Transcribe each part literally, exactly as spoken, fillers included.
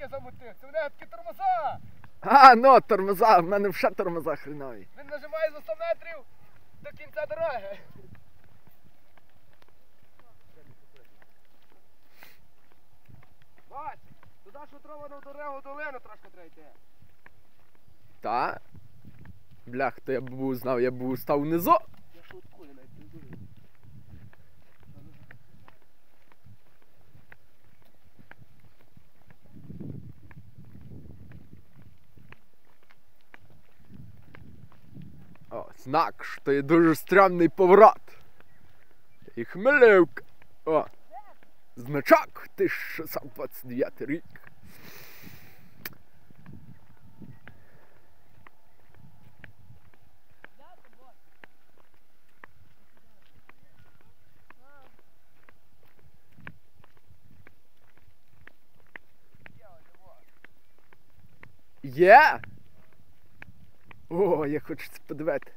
таке замутив? Це в нього такі тормоза! А, ну, тормоза, в мене вже тормоза хренові. Він нажимає за сто метрів до кінця дороги. Бач, туди шутровану дорогу долину трошки треба йти. Та? Блях, то я б був знав, я б став внизу. Я шуткую, навіть не дуже. О, знак, що то є дуже стрімний поворот. І Хмелівка. О, значок, тисяча шістсот двадцять дев'ятий рік. Є? О, я хочу це подивити.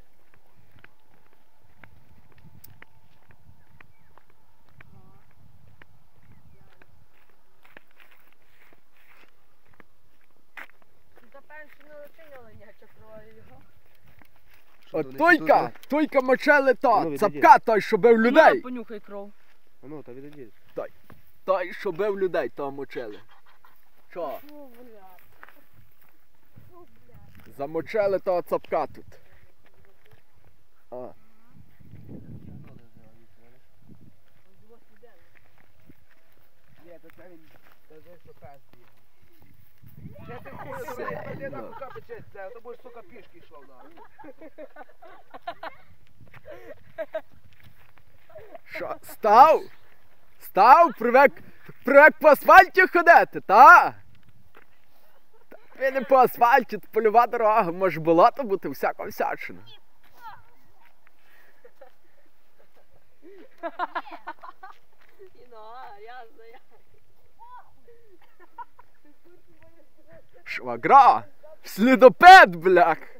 От тойка, тойка мочели то, цапка той, що бив людей. Понюхай кров. Ну, та відійди. Той, той, що бив людей, то мочели. Що? Замочили того цапка тут. А. Ні, то це він, це вже що пес бігав. Де ти хуй, де там кука печеться, то будеш, сука, пішки йшов на. Що, став? Став? Привик, привик по асфальті ходити, та? Ви не по асфальті, то польова дорога, може болото бути, всяка всячина. Швагра, слідопед, блях.